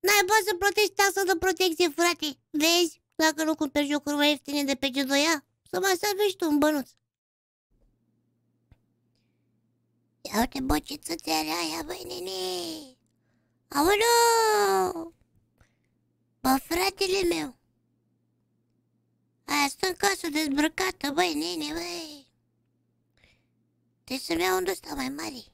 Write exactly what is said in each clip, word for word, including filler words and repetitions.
N-ai poți să plătești taxa de protecție, frate. Vezi? Dacă nu cumperi jocuri mai ieftine de pe G doi A, să mai salvești tu un bănuț. Ia uite, bă, ce țățele aia, băi, nene. Aoleu! Bă, fratele meu. Aia stă în casă dezbrăcată, băi, nene, băi. Trebuie să-mi iau unde ăsta mai mare.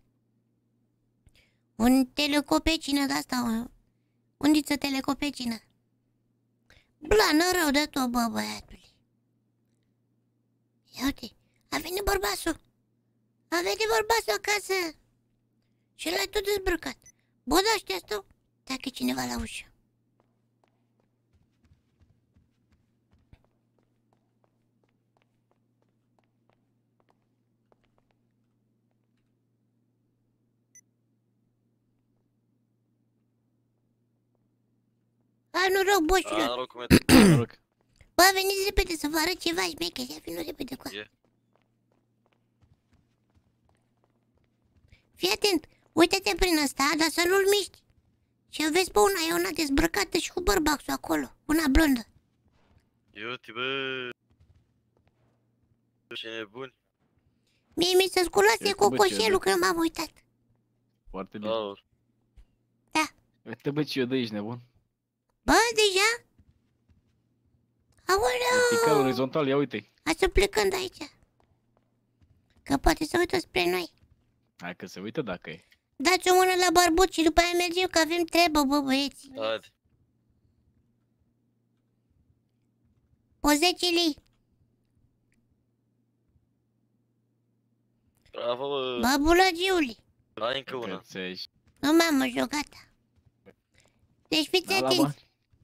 Un telecopecină de-asta, undiță telecopecină. Blană rău de tot, bă, băiatule. Ia uite, a venit bărbasul. A venit bărbasul acasă. Și l-ai tot dezbrăcat. Bă, da, știa stau, dacă e cineva la ușă. Hai, noroc, boșilor. Noroc, noroc. Bă, veniți repede să vă arăt ceva șmecher. Ia vină repede cu asta. Fii atent, uite-te prin ăsta, dar să nu-l miști. Și o vezi pe una, e una dezbrăcată și cu bărbaxul acolo, una blondă. Iuti, bă. Ce nebuni. Mie mi se sculase cocoșelul că m-am uitat. Foarte bine. Da. Uite, bă, ce eu de aici, nebun. Bă, deja? Aoleu! Vertical, orizontal, ia uite. Hai să plecăm de aici. Că poate să uită spre noi. Hai că se uită dacă e. Dați o mână la barbut și după aia mergem că avem treabă, bă, băieți. Haide. O zece lei. Bravo, bă. Bă, bulagiule. Hai încă una. Nu m-am jucat. Deci fiți atenți.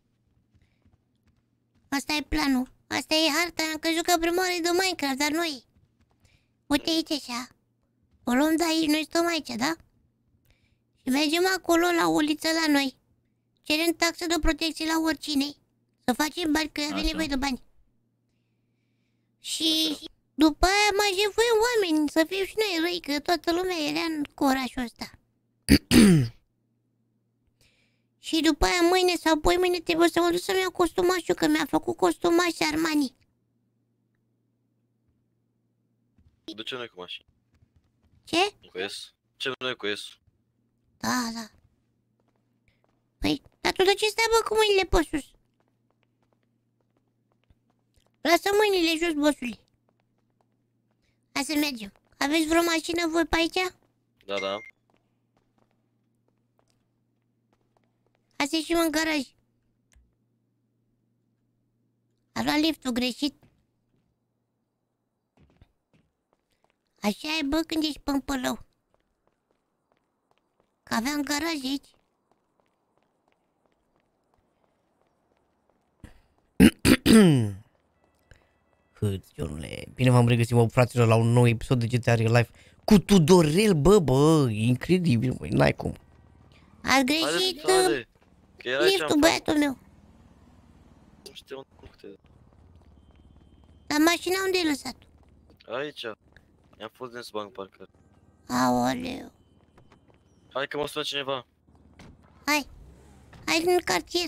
Asta e planul. Asta e harta. Am crezut că prima oară e de Minecraft, dar nu e. Uite aici așa. O luăm de aici, noi stăm aici, da? Și mergem acolo la uliță la noi. Cerem taxă de protecție la oricine. Să facem bani, că avem nevoie de bani. Și așa. După aia mai jefuim oameni, să fim și noi răi, că toată lumea era în orașul ăsta. Și după aia mâine sau poi mâine trebuie să mă duc să-mi iau costumașul, că mi-a făcut costumaș Armani. De ce nu-i cu mașini? Ce? Cu S? Ce nu-i cu S? Da, da. Păi, dar tu de ce stai, bă, cu mâinile pe sus? Lasă mâinile jos, bosule. Hai să mergem. Aveți vreo mașină voi pe aici? Da, da. Hai să ieșim în garaj. A luat liftul greșit. Așa e, bă, când ești pe-n pălău. Că aveam garaj aici. Hâționule, bine v-am regăsit, mă, fraților, la un nou episod de G T A Real Life cu Tudorel, bă, bă, incredibil, măi, n-ai cum. Ați greșit uh, liftul, băiatul meu. Nu știu unde. Dar mașina unde ai lăsat? Aici. I-am fost din sub banc parcă. Aoleu. Hai că mă sună cineva. Hai. Hai în cartier.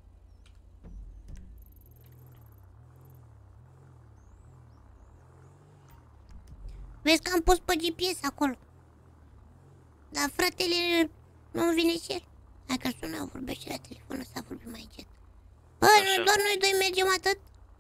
Vezi că am pus pe G P S acolo. Dar fratele nu vine și el. Hai că sună, vorbește la telefonul ăsta, vorbim mai încet. Bă, nu, doar noi doi mergem atât?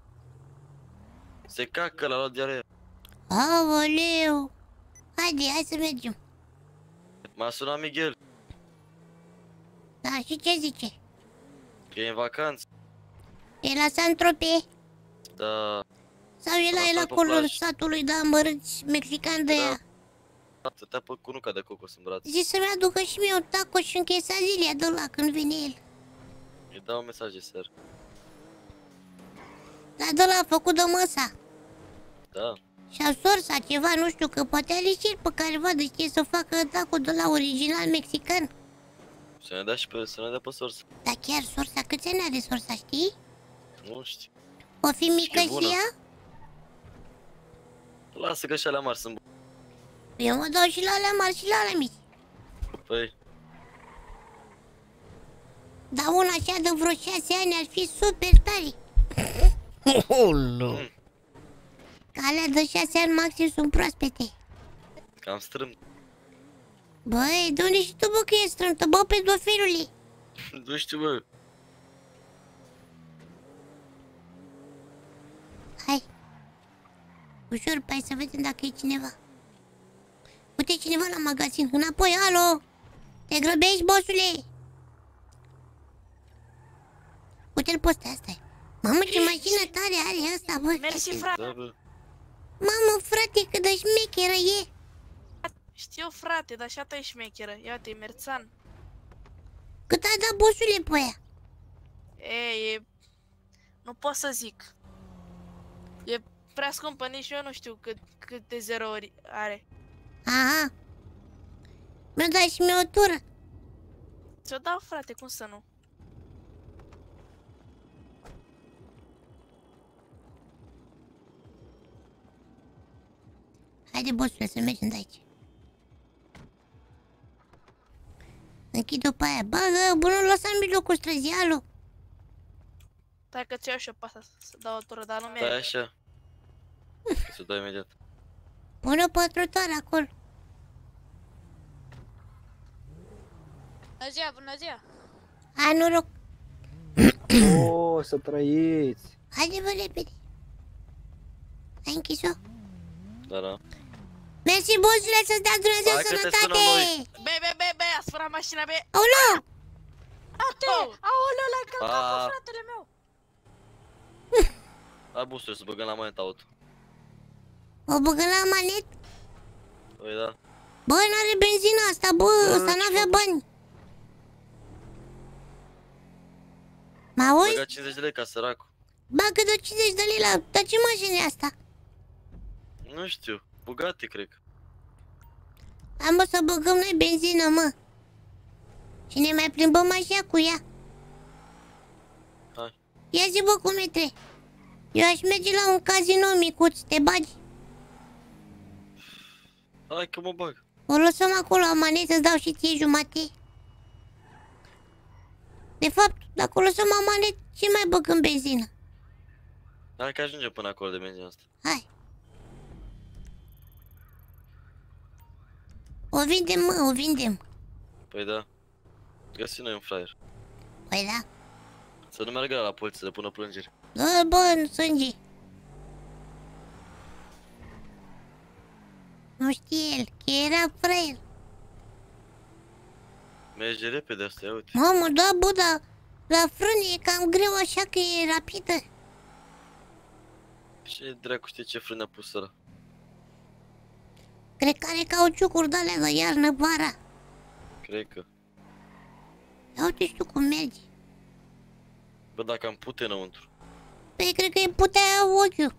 Se cacă, l-a luat diarea. Aoleu. Haide, hai să mergem. M-a sunat Miguel. Da, și ce zice? Că e în vacanță. E la Saint-Tropez? Da. Sau e la el acolo, satului de amărâți mexican de aia? Da, stătea pe cunuca de cocos în braț. Zici să-mi aducă și mie un taco și un quesadilla de ăla când vine el. Îi dau un mesaj de seară. Dar de ăla a făcut de măsa. Da. Și-a sorsa ceva, nu știu, că poate are și el pe careva de știe să facă taco de la original mexican. Să ne dea și pe, să ne dea pe sorsa. Dar chiar sorsa, câți ani are sorsa, știi? Nu știu. O fi mică și ea? Lasă că și alea mari sunt bune. Eu mă dau și la alea mari și la alea mici. Păi. Dar una așa de vreo șase ani ar fi super tare. Olo. Că alea de șase ani maxim sunt proaspete. Cam strâm. Băi, de unde și tu, bă, că e strâmtă, bă, pedofilule? Nu știu, bă. Hai. Ușor, hai să vedem dacă e cineva. Uite, cineva la magazin. Înapoi, alo! Te grăbești, bossule? Uite-l pe ăsta, asta e. Mamă, ce mașină tare are ăsta, bă. Mersi, frate. Da, bă. Mamă, frate, cât de șmecheră e. Știu, frate, dar și a ta e șmecheră. Ia uite, e merțan. Cât a dat bossule pe aia? E, e... Nu pot să zic. E prea scumpă, nici eu nu știu cât, cât de zero ori are. Aha. Mi-o dat și mie o tură. Ți-o dau, frate, cum să nu? Haide, bossule, să mergem de aici. Închid-o pe aia. Bă, bă, nu lăsa în mijlocul străzii, alo. Stai că ți-o iau și eu pe asta să dau o tură, dar nu Stai mi-e. așa. Că să dau imediat. Pune-o pe trotuar acolo. Bună ziua, bună ziua! Hai, noroc. O, să trăiți! Haide, bă, repede. Ai închis-o? Da, da. Mersi, bossule, să-ți dea Dumnezeu Hai că te sănătate! sunăm noi. Be, be, be, be, a sfârșit mașina, be! Aolo! Ate! Aoleu, l-ai călcat pe A. fratele meu! Hai, busule, să băgăm la maneta auto. O băgă la manet? Păi da. Bă, n-are benzină asta, bă, ăsta n-avea bani. Mă auzi? Băga cincizeci de lei ca săracul. Bagă de cincizeci de lei la... Dar ce mașină e asta? Nu știu. Bugatti, cred că. Am o să băgăm noi benzină, mă. Și ne mai plimbăm așa cu ea. Hai. Ia zi, bă, cum e tre. Eu aș merge la un casino micuț, te bagi? Hai că mă bag. O lăsăm acolo la manetă, îți dau și ție jumate. De fapt, dacă o lăsăm la manet, ce mai băgăm benzină? Hai că ajungem până acolo de benzina asta. Hai. O vindem, mă, o vindem. Păi da. Găsim noi un fraier. Păi da. Să nu meargă la poliție să pună plângeri. Dă-l, bă, în sânge. Nu știe el, că era fraier. Merge repede asta, ia uite. Mamă, da, bă, dar la frâne e cam greu așa că e rapidă. Ce dracu știe ce frână a pus ăla? Cred că are cauciucuri de-alea de iarnă, vara. Cred că. Ia uite și tu cum mergi. Bă, dacă am pute înăuntru. Păi, cred că e putea ochiul.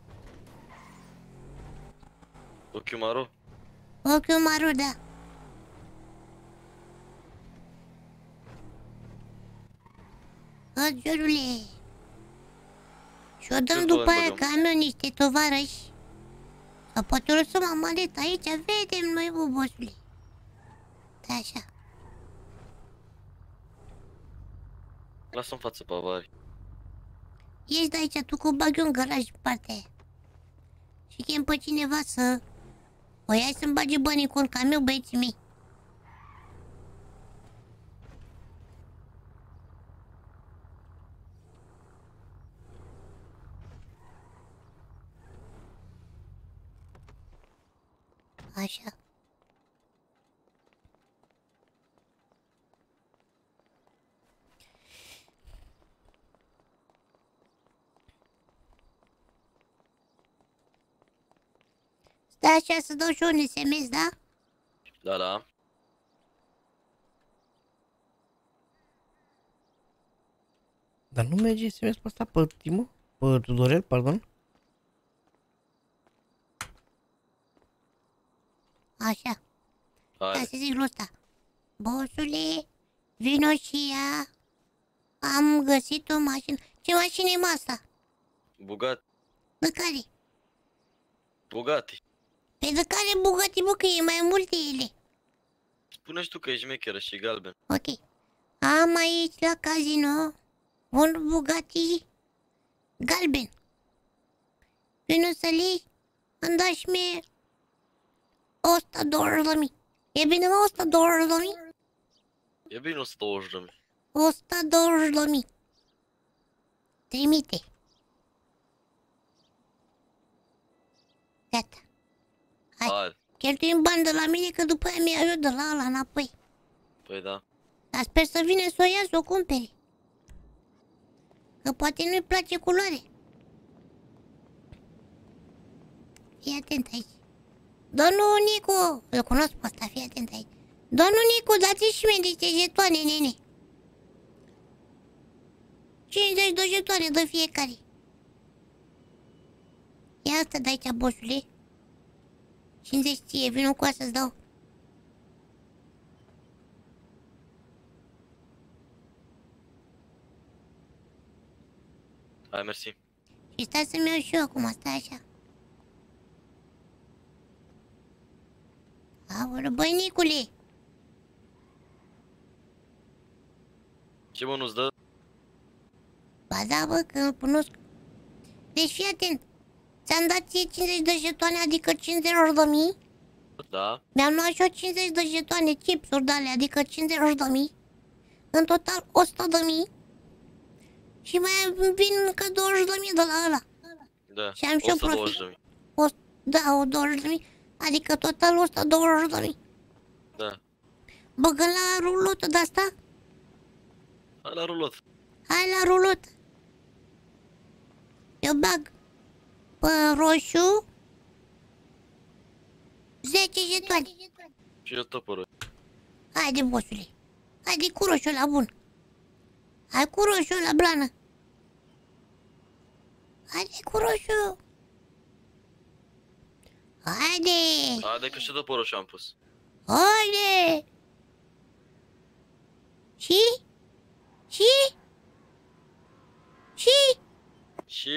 Ochiul maro? Ochiul maro, da. Bă, Giorule. Și-o dăm Ce după bani aia băgăm? că am eu niște tovarăși. Sau poate o lăsăm amanet aici, vedem noi, bă, bossule. Da, așa. Lasă-mi față pe avari. Ieși de aici, tu că bag eu în garaj partea aia. Și chem pe cineva să... O ia să-mi bage banii în cont, ca meu, băieții mei. Așa. Stai așa să dau și un S M S, da? Da, da. Dar nu merge S M S pe asta pe Timo? Pe Tudorel, pardon? Așa. Hai Hai. să zic lui ăsta. Bossule, vino și ia. Am găsit o mașină. Ce mașină e, mă, asta? Bugatti. De care? Bugatti. Pe de care Bugatti, bă, că e mai multe ele. Spune și tu că ești mecheră și galben. Ok. Am aici la casino un Bugatti galben. Vino să-l iei, îmi dai și mie o sută douăzeci de mii. E bine, mă, o sută douăzeci de mii? E bine o sută douăzeci de mii. o sută douăzeci de mii. Trimite. Gata. Hai. Hai. Cheltuim bani de la mine, că după aia mi-ai ajut de la ăla înapoi. Păi da. Dar sper să vină să o ia, să o cumperi. Că poate nu-i place culoare. Fii atent aici. Domnul Nicu, îl cunosc pe ăsta, fii atent aici. Domnul Nicu, dați și mie niște jetoane, nene. cincizeci de jetoane de fiecare. Ia asta de aici, bossule. cincizeci ție, vino cu asta să-ți dau. Hai, mersi. Și stai să-mi iau și eu acum, stai așa. Aoleu, băi, Nicule. Ce mă nu-ți dă? Ba da, bă, că îl cunosc. Deci fii atent. Ți-am dat ție cincizeci de jetoane, adică cincizeci de mii. Da. Mi-am luat și eu cincizeci de jetoane, chipsuri de alea, adică cincizeci de mii. În total o sută de mii. Și mai vin încă douăzeci de mii de la ăla. Da. Și am și eu o sută douăzeci profit. de mii. O, da, o douăzeci de mii. Adică total o sută douăzeci de mii. Da. Băgăm la rulotă de asta? Hai la rulot. Hai la rulotă. Eu bag pe roșu zece jetoane. Și eu tot pe roșu. Haide, bossule. Haide cu roșu la bun. Hai cu roșu la blană. Haide cu roșu. Haide. Haide că și tot pe roșu am pus. Haide. Și? Și? Și? Și...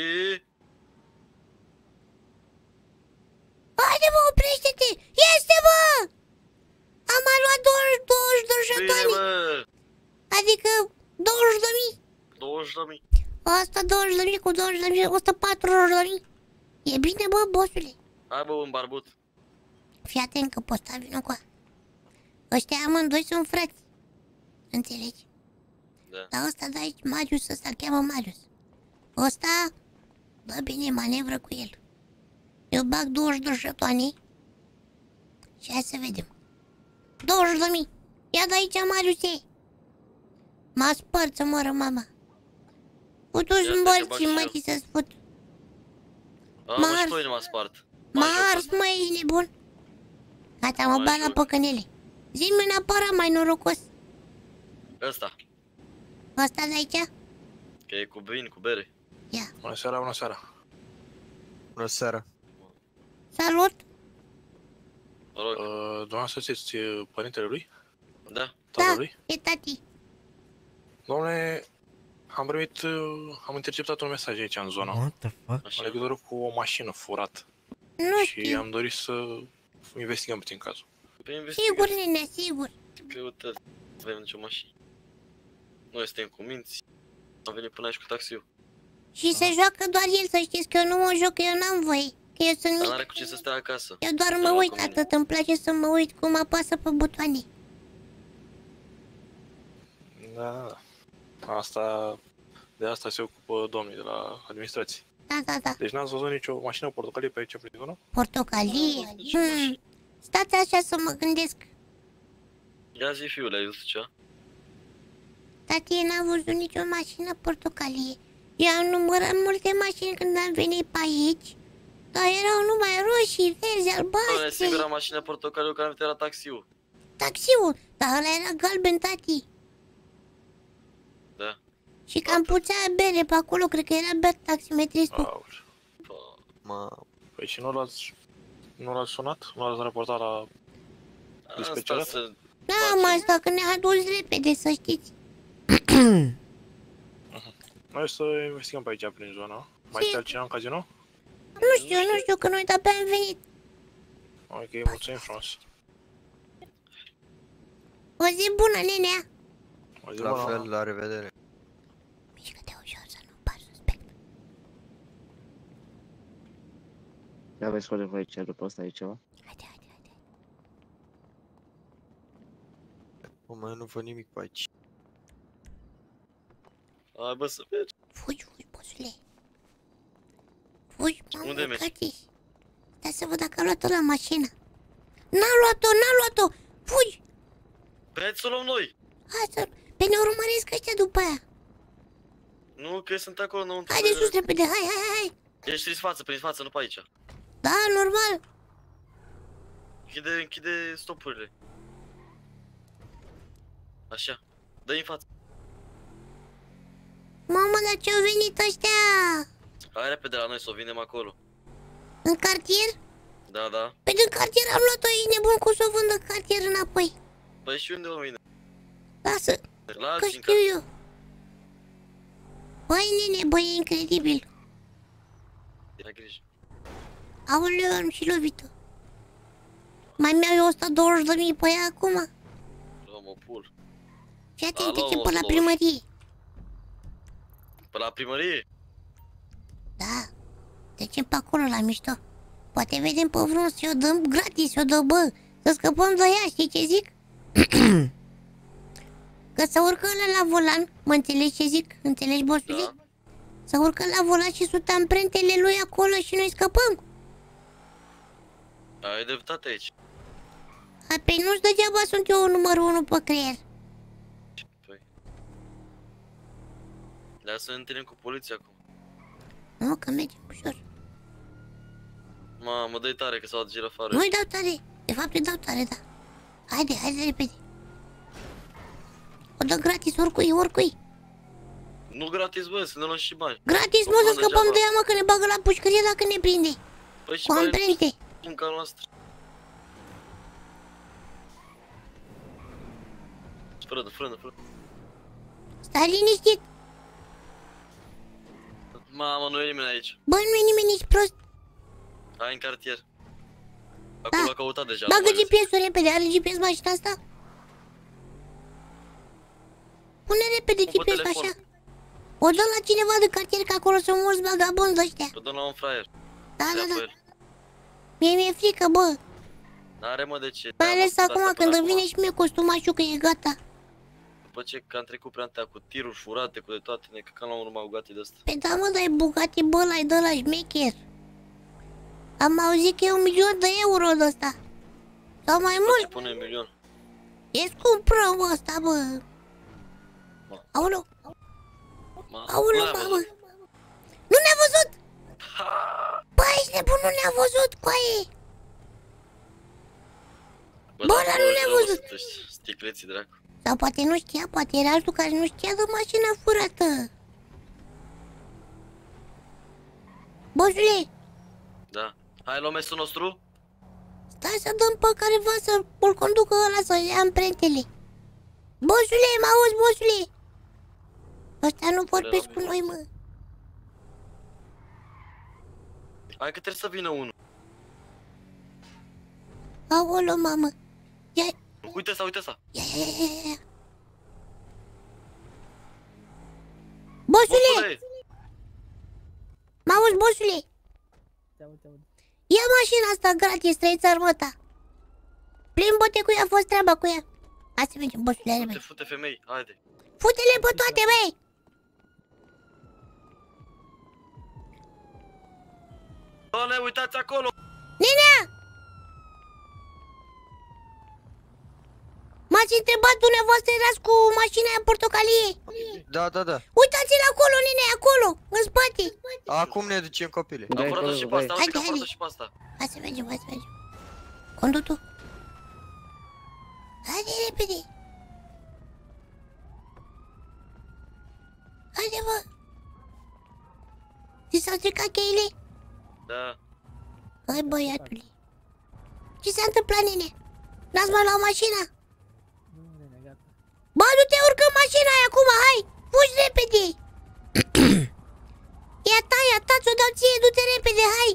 Haide, mă, oprește-te! Este, mă! Am mai luat douăzeci, douăzeci de Bine, jetoane. mă! Adică douăzeci de mii. douăzeci de mii. Asta douăzeci de mii cu douăzeci de mii, o sută patruzeci de mii. E bine, bă, bossule. Hai, bă, un barbut. Fii atent că poți sta vină cu a. Ăștia amândoi sunt frați. Înțelegi? Da. Dar ăsta de aici, Marius, ăsta îl cheamă Marius. Ăsta, dă bine manevră cu el. Eu bag douăzeci de jetoane. Și hai să vedem. douăzeci de mii. Ia de aici, Mariuse. M-a spart să moară mama. Putu-și Ia în stai că bag bolții, și mă, eu. chi să sput. A, mă, Mars. și toi nu m-a spart. M-a M-a ars, jucat. mă, ești nebun. Gata, mă Mai bat la jur. păcănele. Zi-mi un aparat mai norocos. Ăsta. Ăsta de aici? Că e cu vin, cu bere. Ia. Bună seara, bună seara. Bună seara. Salut. Mă rog. Uh, dumneavoastră sunteți uh, părintele lui? Da. Tatăl Da, lui? e tati. Domnule, am primit, uh, am interceptat un mesaj aici în zonă, What the fuck? în Așa. legătură cu o mașină furată. Nu Și știu. am dorit să investigăm puțin cazul. Pe Sigur, investigație. nene, sigur. Că uite, nu avem nicio mașină. Noi suntem cu minți. Am venit până aici cu taxiul. Și se joacă doar el, să știți că eu nu mă joc, că eu n-am voie. Că eu sunt Dar mic. n-are cu ce să stea acasă. Eu doar Să mă lua uit cu mine. atât, îmi place să mă uit cum apasă pe butoane. Da, da, da. Asta, de asta se ocupă domnii de la administrație. Da, da, da. Deci n-ați văzut nicio mașină portocalie pe aici, prin zonă? Portocalie. Nici Hmm. Stați așa să mă gândesc. Ia zi, fiule, ai văzut cea? Tati, n-am văzut nicio mașină portocalie. Eu am numărat multe mașini când am venit pe aici. Dar erau numai roșii, verzi, Doamne, albastre. singura mașină portocaliu care am venit era taxiul. Taxiul, dar ăla era galben, tati. Da. Și cam puțea bere pe acolo, cred că era beat taximetristul. Aoleu. Pă, Mă... Păi și nu l-ați, nu l-ați sunat? Nu l-ați raportat la... Asta Specialat? să... Da, facem. mă, asta că ne-a dus repede, să știți. Noi să investigăm pe aici, prin zonă. Mai este altcineva în casino? Nu știu, nu știu, că noi de-abia am venit. Ok, mulțumim frumos. O zi bună, nenea. Mai zi, La mă, fel, la revedere. Mișcă-te ușor să nu pari suspect. Ia vei scoate pe aici, după asta e ceva? Haide, haide, haide. Bă, mai nu văd nimic pe aici. Hai bă să mergi. Fugi, fugi, bosule. Fugi, mamă, Unde mergi? frate. Stai să văd dacă a luat-o la mașină. N-a luat-o, n-a luat-o. Fugi. Hai să o luăm noi. Hai să... Pe ne urmăresc ăștia după aia. Nu, că sunt acolo înăuntru. Haide sus repede, hai, hai, hai, hai. Ești prin față, prin față, nu pe aici. Da, normal. Închide, închide stopurile. Așa. Dă-i în față. Mamă, dar ce-au venit ăștia? Hai repede la noi să o vinem acolo. În cartier? Da, da. Pe din cartier am luat-o, ești nebun cu să o vând în cartier înapoi. Păi și unde o vine? Lasă, La că alții în știu eu. Băi, nene, băi, e incredibil. Ai grijă. Aoleu, am și lovit-o. Mai mi-au eu o sută douăzeci de mii pe ea acum. Luăm o pul. Fii atent, Alo, trecem pe la o să- primărie. Pe la primărie? Da, trecem pe acolo la mișto. Poate vedem pe vreun să o dăm gratis, o dă, bă. Să scăpăm de ea, știi ce zic? Că să urcă ăla la volan, mă înțelegi ce zic? Înțelegi, bosule? Da. Să urcă la volan și sută amprentele lui acolo și noi scăpăm. Ai dreptate aici. A, pe nu-ți degeaba sunt eu numărul unu pe creier. Păi. Dar să ne întâlnim cu poliția acum. Nu, că mergem ușor. Mamă, dă-i tare că s-au dat girafarul. Nu-i dau tare. De fapt îi dau tare, da. Haide, haide repede. O dă gratis oricui, oricui. Nu gratis, bă, să ne luăm și bani. Gratis, Nu mă, să bani scăpăm degeaba. de ea, mă, că ne bagă la pușcărie dacă ne prinde. Păi și Cu bani amprente. munca noastră. Frână, frână, frână. Stai liniștit. Mamă, nu e nimeni aici. Bă, nu e nimeni nici prost. Hai în cartier. Acolo Da. a căutat deja. Bagă nu mai G P S-ul repede, are G P S mașina asta? Pune repede Pun pe G P S-ul telefon. așa. O dăm la cineva de cartier, că acolo sunt mulți vagabonzi ăștia. găsesc. O dăm la un fraier. Da, Ia da, pe da. el. Mie mi-e frică, bă. N-are mă de ce. Mai ales Am făcut acum asta când până îmi vine și mie costumașul că e gata. După ce că am trecut prea întea cu tiruri furate, cu de toate, ne căcam la un urma Bugatti de ăsta. Pe da, mă, dar e Bugatti, bă, ăla-i de la șmecher. Am auzit că e un milion de euro de ăsta. Sau mai După ce mult. pune un milion. E scump rău ăsta, bă. Mă. Aoleu, Ma, aoleu, nu l-am mamă. văzut. Nu ne-a văzut! Ha! Bă, ești nebun, nu ne-a văzut, coaie. Bă, dar dar nu ne-a rău văzut. sunt ăștia, sticleții, dracu. Sau poate nu știa, poate era altul care nu știa de mașina furată. Bosule, Da. Hai, luăm mesul nostru? stai să dăm pe careva să-l conducă ăla să ia amprentele. Bosule, mă auzi, bosule? Ăștia nu vorbesc cu noi, mă. Hai că trebuie să vină unul. Aoleu, mamă. Ia, Uite asta, uite asta. ia, ia, ia, ia. Bosule, Bosule! mă auzi, bosule? Ia mașina asta gratis, trei țărmăta. Plimbă-te cu ea, a fost treaba cu ea. Hai să mergem, bosule, Fute, repede. fute femei, haide. Fute-le pe toate, băi! Doamne, uitați acolo! Nenea! M-ați întrebat dumneavoastră, erați cu mașina aia portocalie. Da, da, da. Uitați-l acolo, nene, acolo, în spate. Acum ne ducem copile. Am furat-o și pe asta, uite Haide, că am haide. furat-o și pe asta. Hai să mergem, hai să mergem. Condu tu. Haide, repede. Haide, bă. Ți s-au stricat cheile? Da. Hai, băiatule. Ce s-a întâmplat, nene? N-ați mai luat mașina? Bă, nu te urcă în mașina aia acum, hai! Fugi repede! E a ta, e a ta, ți-o dau ție, du-te repede, hai!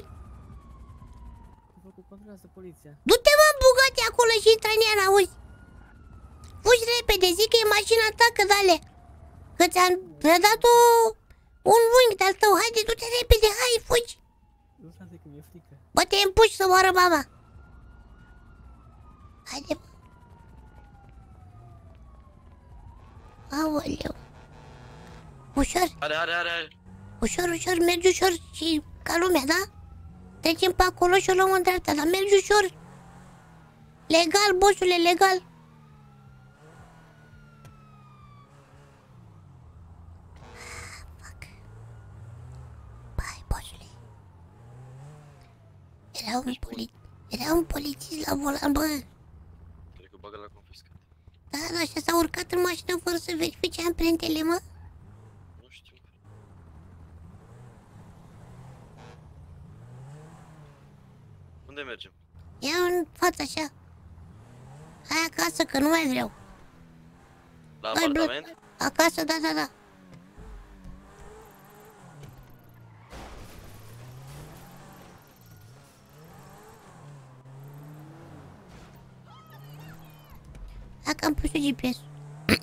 Du-te, mă, în Bugatti acolo și intră în ea, n-auzi? Fugi repede, zic că e mașina ta, că frică de alea. Că ți-am dat o, un unghi de-al tău. Haide, du-te repede, hai, fugi. Nu frate, că mi-e frică. Bă, te împuși să moară mama. Haide, bă. Aoleu. Ușor. Are, are, are, are. Ușor, ușor, mergi ușor și ca lumea, da? Trecem pe acolo și o luăm în dreapta, dar mergi ușor. Legal, bossule, legal. Fuck. Bai, bossule. Era un poli... Era un polițist la volan, bă. Cred că bagă la confiscat. Da, da, așa s-a urcat în mașină fără să verifice amprentele, mă. Nu știu. Unde mergem? Ia în față, așa. Hai acasă, că nu mai vreau. La Hai, apartament? bă, acasă, da, da, da. Hai că am pus G P S-ul.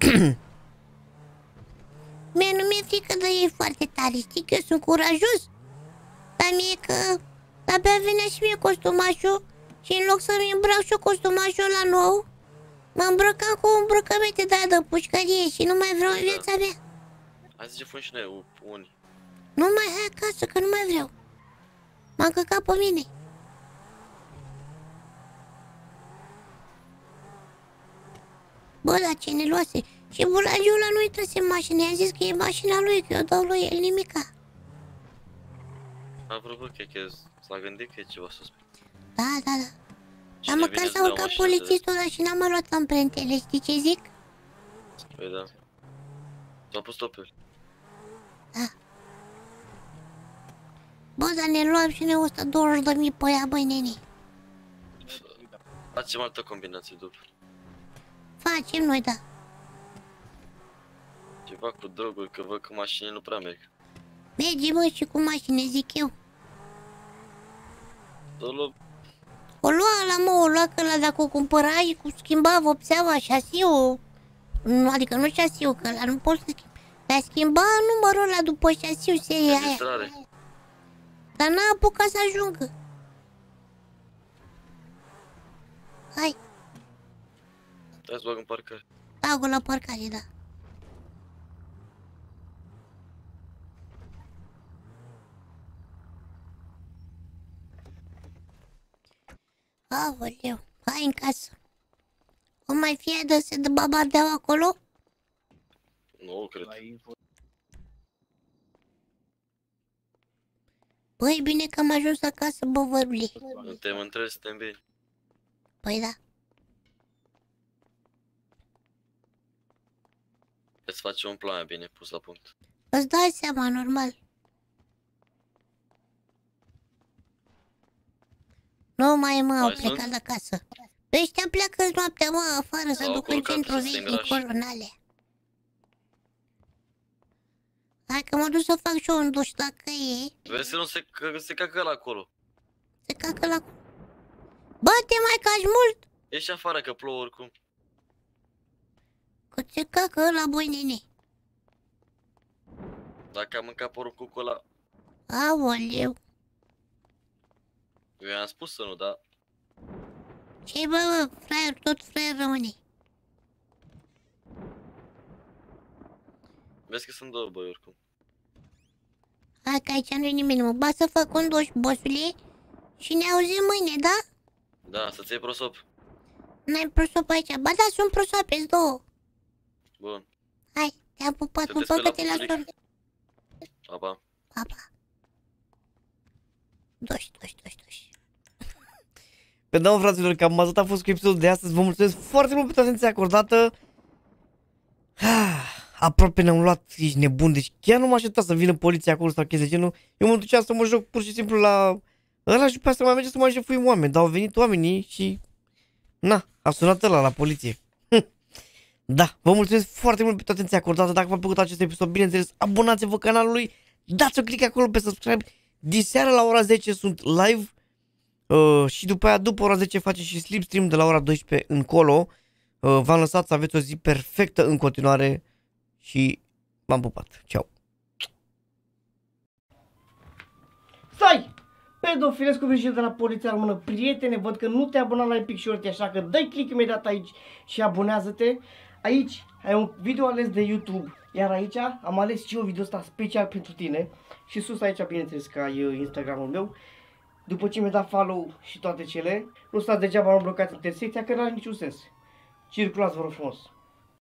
Mie nu mi-e frică de ei foarte tare, știi că eu sunt curajos. Dar mie că abia venea și mie costumașul și în loc să-mi îmbrac și eu costumașul ăla nou, mă îmbrăcam cu îmbrăcăminte de-aia de pușcărie și nu mai vreau în viața mea. Hai să zicem și noi, unii. Nu mai, hai acasă, că nu mai vreau. M-am căcat pe mine. Bă, dar ce ne luase? Și bulagiul ăla nu intrase în mașină, i-am zis că e mașina lui, că eu dau lui el nimica. Apropo, cred că s-a gândit că e ceva suspect. Da, da, da. Cine Dar măcar vine să s-a dea urcat mașină polițistul ăla și n-am mai luat amprentele, știi ce zic? Păi da. S-a pus topul. Da. Bă, dar ne luam și ne o sută douăzeci de mii pe ea, băi, nene. Facem altă combinație după. Facem noi, da. Ceva cu droguri, că văd că mașinile nu prea merg. Merge, mă, și cu mașini, zic eu. Solo... O lua la mă, o lua că la dacă o cumpărai, cu schimba vopseaua, șasiul. Nu, adică nu șasiul, că la nu poți să schimbi. Dar schimba numărul ăla după șasiul, seria aia. Registrare. Dar n-a apucat să ajungă. Hai, Hai să bag în parcare. bag-o la parcare, da. Aoleu, hai în casă. O mai fie de se de babardeau acolo? Nu, cred. Băi, bine că am ajuns acasă, bă, vărule. Nu te mă întrebi, suntem bine. Păi da. Îți face un plan bine pus la punct. Îți dai seama, normal. Nu mai mă, au Mai plecat sunt? de acasă. Pe ăștia pleacă noaptea, mă, afară, să S-au duc în culcat centru să se vechi, îngrașe. acolo, în alea. Hai că mă duc să fac și eu un duș dacă e. Vezi să nu se, că se cacă la acolo. Se cacă la... Bă, te mai caci mult? Ieși afară că plouă oricum. Că se cacă ăla, băi, nene. Dacă am mâncat porucucul ăla, Aoleu. eu i-am spus să nu, dar Ce bă, bă, fraier, tot fraier rămâne. vezi că sunt două băi oricum. Hai că aici nu-i nimeni, mă. Ba să fac un duș, bossule. Și ne auzim mâine, da? Da, să-ți iei prosop. N-ai prosop aici. Ba da, sunt prosoape, două. Bun. Hai, te-am pupat, Te pupă că despeli te la las puturic. dormi. Pa, pa. Pa, pa. Duș, duș, duș, duș. Pe da, fraților, cam atât a fost cu episodul de astăzi. Vă mulțumesc foarte mult pentru atenția acordată. Aproape ne-am luat, ești nebun, deci chiar nu mă aștepta să vină poliția acolo sau chestii de genul. Eu mă duceam să mă joc pur și simplu la ăla și pe asta mai merge să mai jefuim oameni, dar au venit oamenii și... Na, a sunat ăla la poliție. Da, vă mulțumesc foarte mult pentru atenția acordată. Dacă v-a plăcut acest episod, bineînțeles, abonați-vă canalului, dați un click acolo pe subscribe. Diseară la ora zece sunt live uh, și după aia, după ora zece, face și slipstream de la ora douăsprezece încolo. Uh, V-am lăsat să aveți o zi perfectă în continuare. și m-am pupat. Ceau! Stai! Pedofilescu Virgil de la Poliția Română. Prietene, văd că nu te-ai abonat la Epic Shorty, așa că dai click imediat aici și abonează-te. Aici ai un video ales de YouTube, iar aici am ales și eu video ăsta special pentru tine. Și sus aici, bineînțeles, că ai Instagramul meu. După ce mi-ai dat follow și toate cele, nu stați degeaba, nu blocați intersecția, că nu are niciun sens. Circulați, vă rog frumos!